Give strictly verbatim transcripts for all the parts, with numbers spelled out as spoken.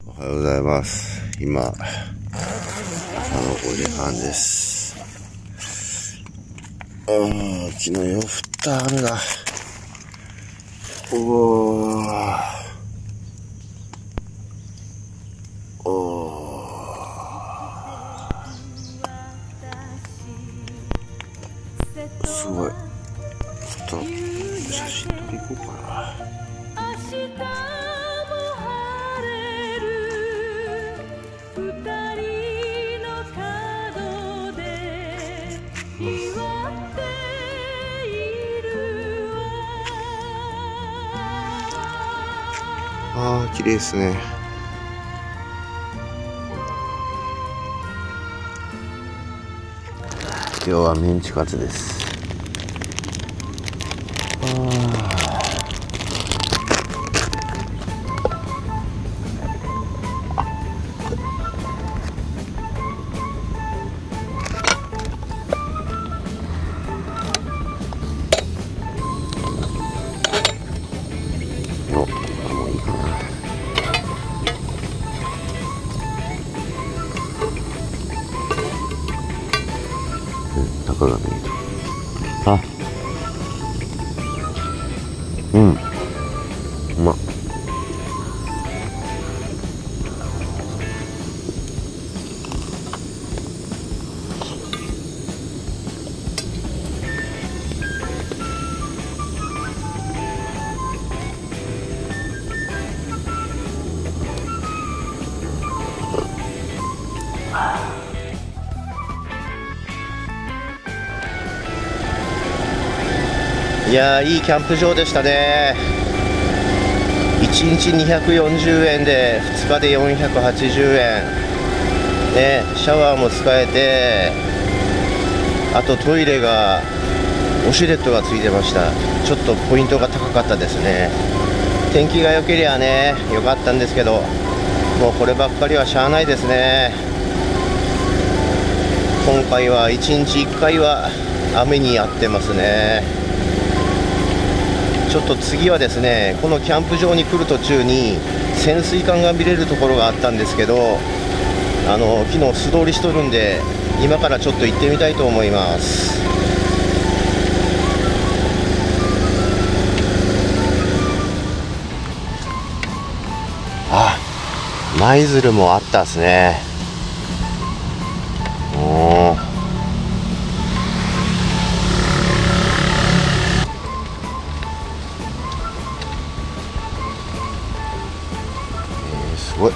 おはようございます。今、朝のごじはんです。あー、昨日夜降った雨が。おー。おー。すごい。ちょっと、写真撮り行こうかな。ああ、綺麗ですね。今日はメンチカツです。あお、もういいかな。中が見える。あ、うん、うまっ。いやー、いいキャンプ場でしたね。いちにちにひゃくよんじゅうえんでふつかでよんひゃくはちじゅうえんね。シャワーも使えて、あとトイレがウォシュレットがついてました。ちょっとポイントが高かったですね。天気が良ければね良かったんですけど、もうこればっかりはしゃあないですね。今回はいちにちいっかいは雨にやってますね。ちょっと次はですね、このキャンプ場に来る途中に潜水艦が見れるところがあったんですけど、あの昨日素通りしとるんで、今からちょっと行ってみたいと思います。あ、舞鶴もあったですね。おー、すごい。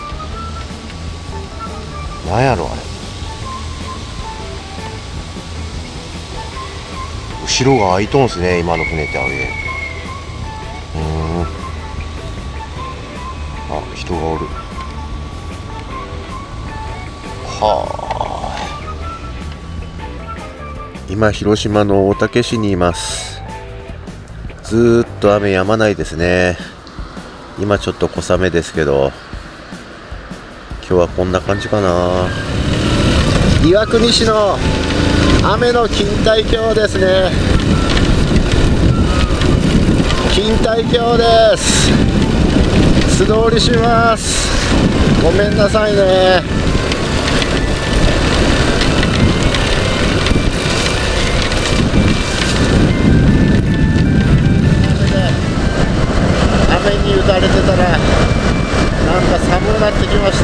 なんやろあれ。後ろが開いとんすね、今の船って。あれ、うーん、あ、人がおる。はあ、今広島の大竹市にいます。ずーっと雨止まないですね。今ちょっと小雨ですけど、今日はこんな感じかな。岩国市の雨の錦帯橋ですね。錦帯橋です。素通りします。ごめんなさいね。雨に打たれてたらなんか寒くなってきました。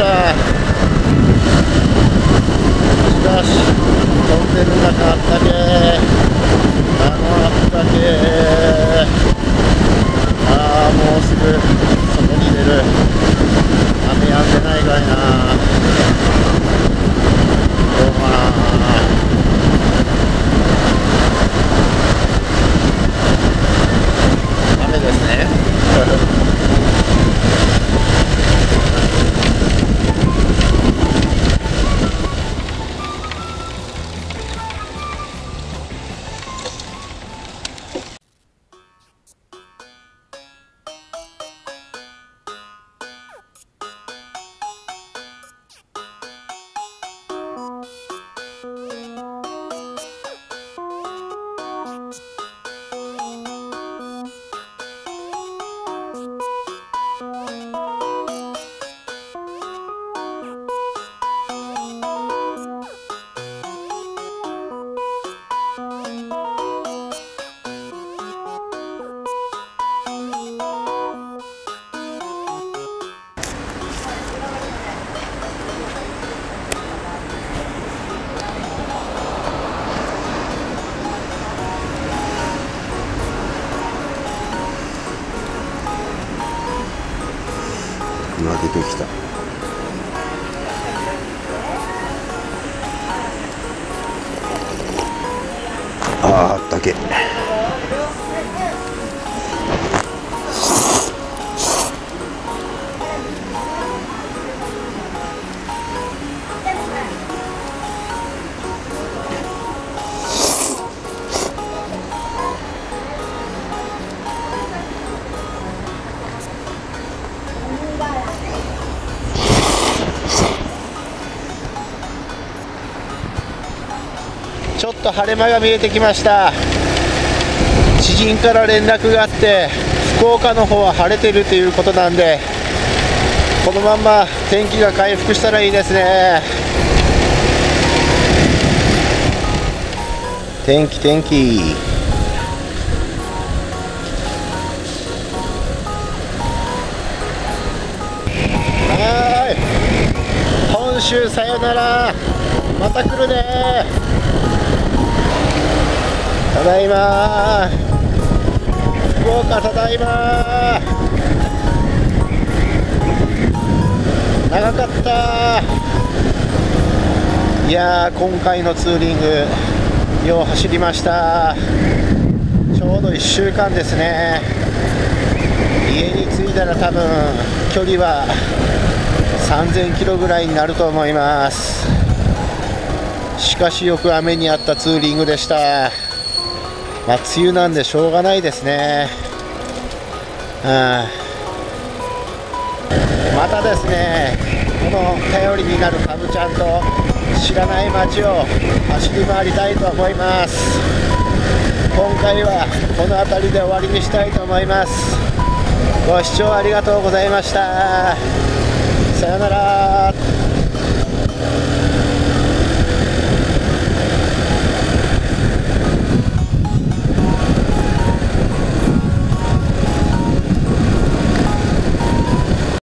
しかしトンネルの中あったけ、あのあったけ、ああ、もうすぐ外に出る。雨やんでないかいな。どうかな。雨ですね。 てきた。あー、あったけ。ちょっと晴れ間が見えてきました。知人から連絡があって福岡の方は晴れてるということなんで、このまんま天気が回復したらいいですね。天気天気。はーい、本州さよなら、また来るね。ただいま、福岡ただいま。長かった。いやー、今回のツーリングよう走りました。ちょうどいっしゅうかんですね。家に着いたら多分距離はさんぜんキロぐらいになると思います。しかしよく雨にあったツーリングでした。まあ、梅雨なんでしょうがないですね。はあ、またですね、この頼りになるカブちゃんと知らない街を走り回りたいと思います。今回はこの辺りで終わりにしたいと思います。ご視聴ありがとうございました。さよなら。